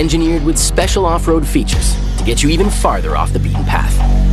engineered with special off-road features to get you even farther off the beaten path.